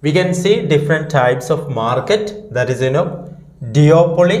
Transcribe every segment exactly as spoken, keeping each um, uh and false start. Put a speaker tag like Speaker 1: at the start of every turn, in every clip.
Speaker 1: we can see different types of market, that is, you know, duopoly,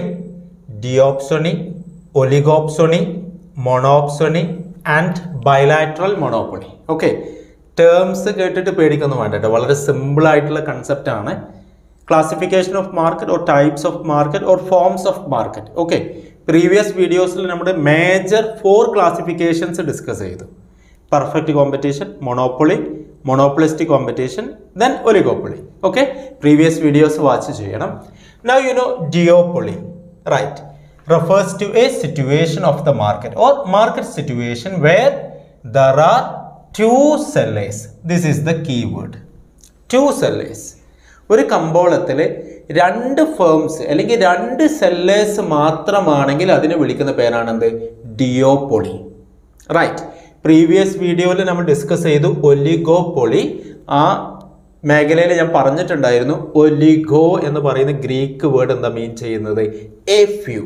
Speaker 1: diopsony, oligopsony, monopsony and bilateral monopoly. Okay, terms കേട്ടിട്ട് പേടിക്കൊന്നും വേണ്ട കേട്ടോ, വളരെ simple ആയിട്ടുള്ള concept ആണ്. Classification of market or types of market or forms of market. Okay, previous വീഡിയോസിൽ നമ്മുടെ major four classifications discuss ചെയ്തു. Perfect competition, monopoly, monopolistic competition, then oligopoly. Okay, previous videos watch cheyyanam. Now you know duopoly, right, refers to a situation of the market or market situation where there are two sellers. This is the keyword, two sellers. ഒരു കമ്പോളത്തിൽ രണ്ട് firms അല്ലെങ്കിൽ രണ്ട് sellers മാത്രമാണെങ്കിൽ അതിനെ വിളിക്കുന്ന പേരാണ് എന്ത്? ഡിയോപ്പൊളി. റൈറ്റ്, പ്രീവിയസ് വീഡിയോയിൽ നമ്മൾ ഡിസ്കസ് ചെയ്തു ഒലിഗോപൊളി. ആ മേഖലയിൽ ഞാൻ പറഞ്ഞിട്ടുണ്ടായിരുന്നു ഒലിഗോ എന്ന് പറയുന്ന ഗ്രീക്ക് വേർഡ് എന്താ മീൻ ചെയ്യുന്നത്? A few.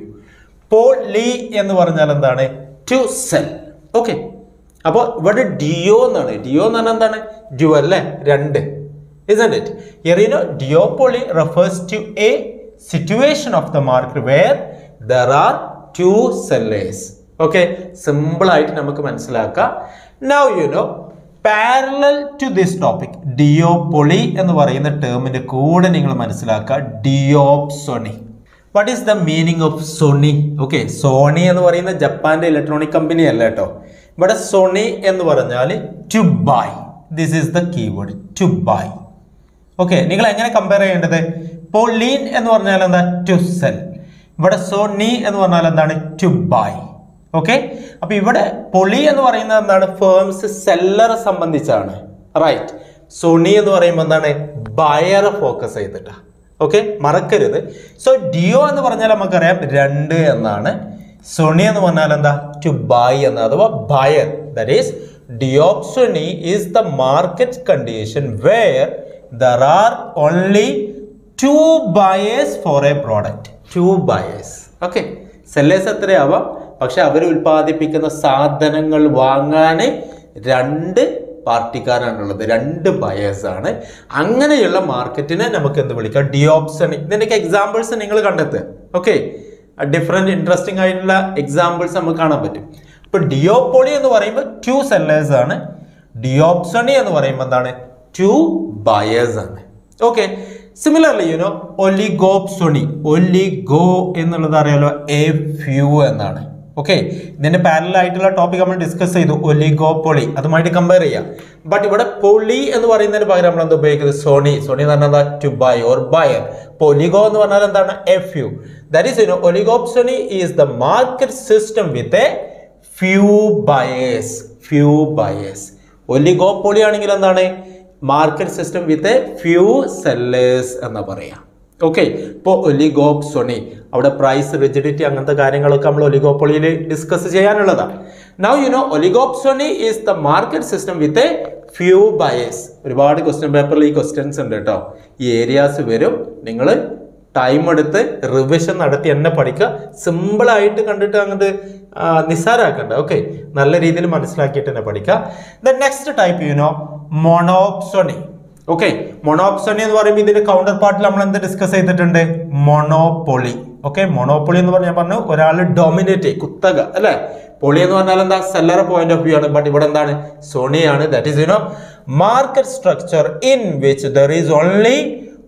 Speaker 1: പോളി എന്ന് പറഞ്ഞാൽ എന്താണ്? To cell. ഓക്കെ, അപ്പോൾ ഇവിടെ ഡിയോ എന്നാണ്. ഡിയോ എന്ന് പറഞ്ഞാൽ എന്താണ്? ഡ്യു അല്ലേ, രണ്ട്. Isn't it? Here you know duopoly refers to a situation of the market where there are two sellers. Okay, simple ആയിട്ട് നമുക്ക് മനസ്സിലാക്കാം. Now you know parallel to this topic, duopoly എന്ന് പറയുന്ന ടേമിന്റെ കൂടെ നിങ്ങൾ മനസ്സിലാക്കുക diopsony. What is the meaning of Sony? Okay, Sony എന്ന് പറയുന്ന ജപ്പാന്റെ ഇലക്ട്രോണിക് കമ്പനി അല്ല കേട്ടോ. ഇവിടെ Sony എന്ന് പറഞ്ഞാൽ to buy. This is the keyword, to buy. ഓക്കെ, നിങ്ങൾ എങ്ങനെ കമ്പയർ ചെയ്യേണ്ടത്? പൊളീൻ എന്ന് പറഞ്ഞാൽ എന്താ? To cell. ഇവിടെ സോണി എന്ന് പറഞ്ഞാൽ എന്താണ്? To by. ഓക്കെ, അപ്പൊ ഇവിടെ പൊളി എന്ന് പറയുന്നത് എന്താണ്? ഫേംസ് സെല്ലറെ സംബന്ധിച്ചാണ്. റൈറ്റ്, സോണി എന്ന് പറയുമ്പോൾ എന്താണ്? ബയറെ ഫോക്കസ് ചെയ്തിട്ടാ. ഓക്കെ, മറക്കരുത്. സോ ഡിയോ എന്ന് പറഞ്ഞാൽ നമുക്കറിയാം രണ്ട് എന്നാണ്. സോണി എന്ന് പറഞ്ഞാൽ എന്താ? ടു ബൈ എന്ന്, അഥവാ buyer. That is diopsony is the market condition where there are only two buyers for a product. Two buyers. Okay, sellers എത്രയാവാം, പക്ഷെ അവർ ഉൽപ്പാദിപ്പിക്കുന്ന സാധനങ്ങൾ വാങ്ങാൻ രണ്ട് പാർട്ടിക്കാരാണുള്ളത്, രണ്ട് ബയേഴ്സ് ആണ്. അങ്ങനെയുള്ള മാർക്കറ്റിനെ നമുക്ക് എന്ത് വിളിക്കാം? ഡിയോപ്സണി. ഇതിൻ്റെയൊക്കെ എക്സാമ്പിൾസ് നിങ്ങൾ കണ്ടെത്തുക. ഓക്കെ, ഡിഫറെൻറ്റ് ഇൻട്രസ്റ്റിംഗ് ആയിട്ടുള്ള എക്സാമ്പിൾസ് നമുക്ക് കാണാൻ പറ്റും. ഇപ്പൊ ഡിയോപോളി എന്ന് പറയുമ്പോൾ ടു സെല്ലേഴ്സ് ആണ്. ഡിയോപ്സണി എന്ന് പറയുമ്പോൾ എന്താണ്? ടു ബയേഴ്സ് ആണ്. Okay, similarly you know oligopsony. Oligo എന്നുള്ളത് അറിയാലോ, എ ഫ്യൂ എന്നാണ്. ഓക്കെ, ഇതിന്റെ പാരലൽ ആയിട്ടുള്ള ടോപ്പിക് നമ്മൾ ഡിസ്കസ് ചെയ്തു, ഒലിഗോപൊളി. അതുമായിട്ട് കമ്പയർ ചെയ്യാം. ബട്ട് ഇവിടെ പൊളി എന്ന് പറയുന്നതിന് പകരം നമ്മൾ എന്താ ഉപയോഗിക്കുന്നത്? സോണി. സോണി എന്ന് പറഞ്ഞാൽ എന്താ? To buy or buyer. Oligo എന്ന് പറഞ്ഞാൽ എന്താണ്? A few. That is you know oligopsony is the market system with a few buyers. Few buyers. Oligopoly ആണെങ്കിൽ എന്താണ്? Market system with few sellers എന്ന് പറയാം. ഓക്കെ, ഇപ്പോൾ ഒലിഗോപ്സണി അവിടെ പ്രൈസ് റിജിഡിറ്റി അങ്ങനത്തെ കാര്യങ്ങളൊക്കെ നമ്മൾ ഒലിഗോപോളിയിൽ ഡിസ്കസ് ചെയ്യാനുള്ളതാണ്. Now you know oligopsony is the market system with a few buyers. ഒരുപാട് ക്വസ്റ്റ്യൻ പേപ്പറിൽ ഈ ക്വസ്റ്റ്യൻസ് ഉണ്ട് കേട്ടോ. ഈ ഏരിയാസ് വരും. നിങ്ങൾ ടൈം എടുത്ത് റിവിഷൻ നടത്തി എന്നെ പഠിക്കുക. സിമ്പിളായിട്ട് കണ്ടിട്ട് അങ്ങോട്ട് നിസ്സാരാക്കണ്ട. ഓക്കെ, നല്ല രീതിയിൽ മനസ്സിലാക്കിയിട്ട് തന്നെ പഠിക്കുക. The next type you know monopsony. Okay, monopsony എന്ന് പറയുമ്പോൾ ഇതിന്റെ കൗണ്ടർ പാർട്ടിൽ നമ്മൾ എന്ത് ഡിസ്കസ് ചെയ്തിട്ടുണ്ട്? മൊണോപ്പൊളി. ഓക്കെ, മൊണോപ്പൊളി എന്ന് പറഞ്ഞാൽ പറഞ്ഞു ഒരാൾ ഡൊമിനേറ്റ്, കുത്തക അല്ലെ. പൊളി എന്ന് പറഞ്ഞാൽ എന്താ? സെല്ലർ പോയിന്റ് ഓഫ് വ്യൂ ആണ്. ബട്ട് ഇവിടെ എന്താണ്? സോണിയാണ്. That is you know market structure in which there is only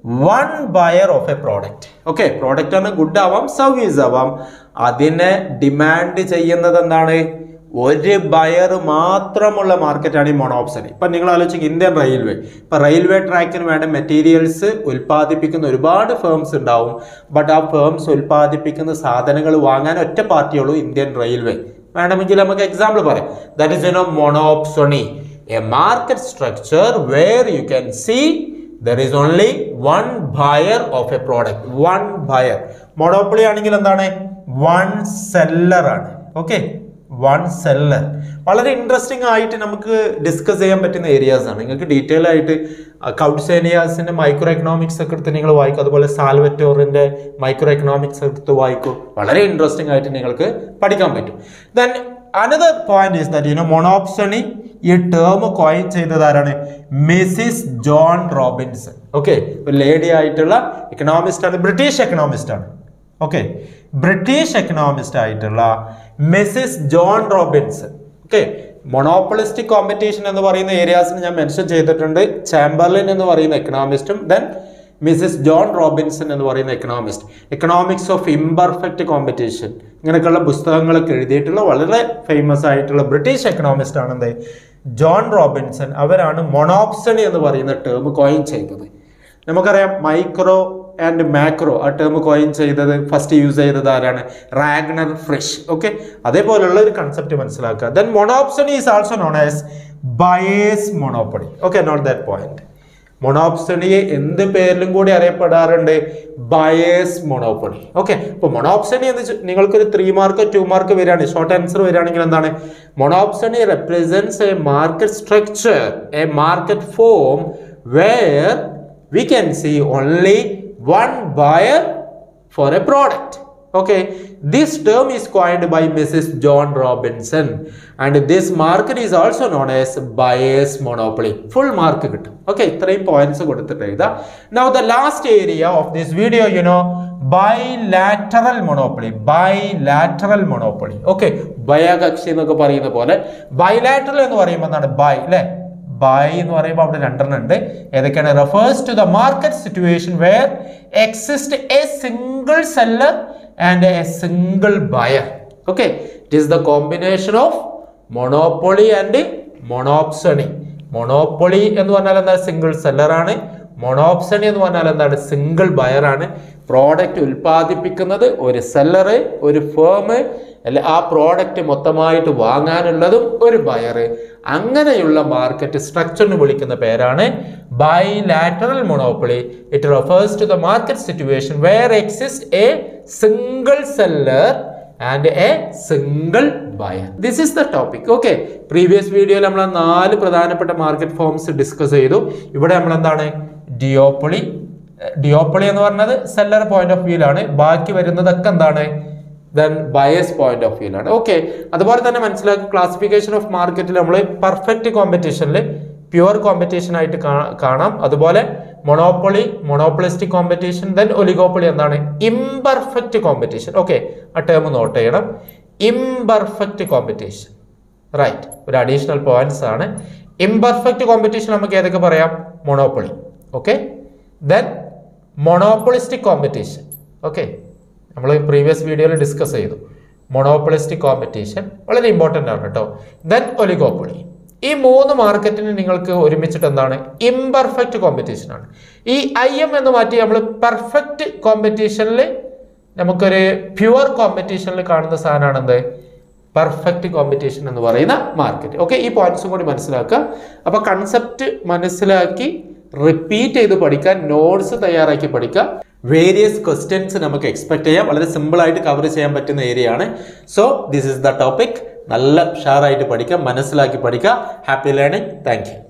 Speaker 1: one buyer of a product. Okay, product ആണ്, ഗുഡ് ആവാം, സർവീസ് ആവാം. അതിനെ ഡിമാൻഡ് ചെയ്യുന്നത് എന്താണ്? ഒരു ബയർ മാത്രമുള്ള മാർക്കറ്റാണ് ഈ മൊണോപ്സണി. ഇപ്പൊ നിങ്ങൾ ആലോചിക്കുക, ഇന്ത്യൻ റെയിൽവേ. ഇപ്പൊ റെയിൽവേ ട്രാക്കിന് വേണ്ട മെറ്റീരിയൽസ് ഉൽപ്പാദിപ്പിക്കുന്ന ഒരുപാട് ഫേംസ് ഉണ്ടാവും. ബട്ട് ആ ഫേംസ് ഉൽപ്പാദിപ്പിക്കുന്ന സാധനങ്ങൾ വാങ്ങാൻ ഒറ്റ പാർട്ടിയുള്ളൂ, ഇന്ത്യൻ റെയിൽവേ. വേണമെങ്കിൽ നമുക്ക് എക്സാമ്പിൾ പറയാം. That is you know monopsony, a market structure where you can see there is only one buyer of a product. One buyer. Monopoly ആണെങ്കിൽ എന്താണ്? One seller ആണ്. Okay, one seller. വളരെ interesting ആയിട്ട് നമുക്ക് discuss ചെയ്യാൻ പറ്റുന്ന areas ആണ്. നിങ്ങൾക്ക് ഡീറ്റെയിൽ ആയിട്ട് കൗട്ട്സേനിയാസിന്റെ മൈക്രോ എക്കണോമിക്സ് ഒക്കെ എടുത്ത് നിങ്ങൾ വായിക്കും. അതുപോലെ സാൽവറ്റോറിന്റെ മൈക്രോ എക്കണോമിക്സ് എടുത്ത് വായിക്കും. വളരെ ഇൻട്രസ്റ്റിംഗ് ആയിട്ട് നിങ്ങൾക്ക് പഠിക്കാൻ പറ്റും. Then another point is that you know monopsony ഈ ടേം കോയിൻ ചെയ്തത് ആരാണ്? Mrs John Robinson. ഓക്കെ, ഒരു ലേഡി ആയിട്ടുള്ള എക്കണോമിസ്റ്റ് ആണ്, ബ്രിട്ടീഷ് എക്കണോമിസ്റ്റ് ആണ്. ഓക്കെ, ബ്രിട്ടീഷ് എക്കണോമിസ്റ്റ് ആയിട്ടുള്ള Mrs John Robinson. Okay, monopolistic competition എന്ന് പറയുന്ന ഏരിയാസിന് ഞാൻ മെൻഷൻ ചെയ്തിട്ടുണ്ട്. ചാംബർലിൻ എന്ന് പറയുന്ന എക്കണോമിസ്റ്റും ദെൻ മിസ്സിസ് ജോൺ റോബിൻസൺ എന്ന് പറയുന്ന economist. Economics of imperfect competition ഇങ്ങനെയൊക്കെയുള്ള പുസ്തകങ്ങളൊക്കെ എഴുതിയിട്ടുള്ള വളരെ ഫേമസ് ആയിട്ടുള്ള ബ്രിട്ടീഷ് എക്കണോമിസ്റ്റ് ആണ് എന്ത് ജോൺ റോബിൻസൺ. അവരാണ് മൊണോപ്സണി എന്ന് പറയുന്ന ടേം കോയിൻ ചെയ്തത്. നമുക്കറിയാം മൈക്രോ ആൻഡ് മാക്രോ ആ ടേം കോയിൻ ചെയ്തത് ഫസ്റ്റ് യൂസ് ചെയ്തത് ആരാണ്? Ragnar Frisch. ഓക്കെ, അതേപോലുള്ള ഒരു കൺസെപ്റ്റ് മനസ്സിലാക്കുക. Then monopsony is also known as buyers monopoly. Okay, note that point. മൊണോപ്സണിയെ എന്ത് പേരിലും കൂടി അറിയപ്പെടാറുണ്ട്? Buyers monopoly. ഓക്കെ, അപ്പോൾ മൊണോപ്സണി എന്ന് നിങ്ങൾക്കൊരു ത്രീ മാർക്ക് ടു മാർക്ക് വരികയാണ്, ഷോർട്ട് ആൻസർ വരികയാണെങ്കിൽ എന്താണ്? Monopsony represents a market structure, a market form where we can see only one buyer for a product. Okay, this term is coined by Missus John Robinson and this market is also known as buyer's monopoly. Full mark കിട്ടും. Okay, ഇത്രയും points കൊടുത്തിട്ട് എഴുതാം. Now the last area of this video, you know, bilateral monopoly. Bilateral monopoly. Okay, ഉഭയകക്ഷി എന്നൊക്കെ പറയുന്ന പോലെ bilateral എന്ന് പറയുമ്പോൾ എന്താണ്? ബൈ അല്ലേ? ബൈ എന്ന് പറയുമ്പോൾ അവിടെ രണ്ടെണ്ണം ഉണ്ട്. ഏതൊക്കെയാണ്? Refers to the market situation where exist a single seller and a single buyer. Okay, it is the combination of monopoly and monopsony. Monopoly എന്ന് പറഞ്ഞാൽ എന്താ? സിംഗിൾ സെല്ലറാണ്. മൊണോപ്സണി എന്ന് പറഞ്ഞാൽ എന്താണ്? സിംഗിൾ ബയർ ആണ്. പ്രോഡക്റ്റ് ഉൽപ്പാദിപ്പിക്കുന്നത് ഒരു സെല്ലറ്, ഒരു ഫേം, അല്ലെ ആ പ്രോഡക്റ്റ് മൊത്തമായിട്ട് വാങ്ങാനുള്ളതും ഒരു ബയർ. അങ്ങനെയുള്ള മാർക്കറ്റ് സ്ട്രക്ചറിന് വിളിക്കുന്ന പേരാണ് bilateral monopoly. It refers to the market situation where exist a single seller and a single buyer. This is the topic. Okay, previous വീഡിയോയിൽ നമ്മൾ നാല് പ്രധാനപ്പെട്ട മാർക്കറ്റ് ഫോംസ് ഡിസ്കസ് ചെയ്തു. ഇവിടെ നമ്മൾ എന്താണ്? ഡിയോപ്പൊളി. ഡിയോപ്പൊളി എന്ന് പറഞ്ഞത് സെല്ലർ പോയിന്റ് ഓഫ് വ്യൂലാണ്. ബാക്കി വരുന്നതൊക്കെ എന്താണ്? ദെൻ ബയേഴ്സ് പോയിന്റ് ഓഫ് വ്യൂലാണ്. ഓക്കെ, അതുപോലെ തന്നെ മനസ്സിലാക്കി ക്ലാസിഫിക്കേഷൻ ഓഫ് മാർക്കറ്റിൽ നമ്മൾ പെർഫെക്റ്റ് കോമ്പറ്റീഷനിൽ പ്യുവർ കോമ്പറ്റീഷൻ ആയിട്ട് കാണാം. അതുപോലെ monopoly, monopolistic competition, then oligopoly എന്താണ്? Imperfect competition. ഓക്കെ, ആ ടേം നോട്ട് ചെയ്യണം. Imperfect competition. റൈറ്റ്, ഒരു അഡീഷണൽ പോയിന്റ്സ് ആണ്. ഇംപെർഫെക്റ്റ് കോമ്പറ്റീഷൻ നമുക്ക് ഏതൊക്കെ പറയാം? Monopoly. Okay, then monopolistic competition. Okay, നമ്മൾ പ്രീവിയസ് വീഡിയോയിൽ ഡിസ്കസ് ചെയ്തു. മൊണോപ്പൊളിസ്റ്റിക് കോമ്പറ്റീഷൻ വളരെ ഇമ്പോർട്ടൻ്റ് ആണ് കേട്ടോ. Then oligopoly. ഈ മൂന്ന് മാർക്കറ്റിന് നിങ്ങൾക്ക് ഒരുമിച്ചിട്ട് എന്താണ്? ഇംപെർഫെക്റ്റ് കോമ്പറ്റീഷൻ ആണ്. ഈ ഐ എം എന്ന് മാറ്റി നമ്മൾ പെർഫെക്റ്റ് കോമ്പറ്റീഷനിൽ നമുക്കൊരു പ്യുവർ കോമ്പറ്റീഷനിൽ കാണുന്ന സാധനമാണ് എന്ത്? പെർഫെക്റ്റ് കോമ്പറ്റീഷൻ എന്ന് പറയുന്ന മാർക്കറ്റ്. ഓക്കെ, ഈ പോയിന്റ്സും കൂടി മനസ്സിലാക്കുക. അപ്പോൾ കൺസെപ്റ്റ് മനസ്സിലാക്കി റിപ്പീറ്റ് ചെയ്ത് പഠിക്കാൻ നോട്ട്സ് തയ്യാറാക്കി പഠിക്കുക. വേരിയസ് ക്വസ്റ്റ്യൻസ് നമുക്ക് എക്സ്പെക്ട് ചെയ്യാം. വളരെ സിമ്പിൾ ആയിട്ട് കവർ ചെയ്യാൻ പറ്റുന്ന ഏരിയ ആണ്. So this is the topic. നല്ല ഉഷാറായിട്ട് പഠിക്കുക, മനസ്സിലാക്കി പഠിക്കുക. Happy learning. Thank U.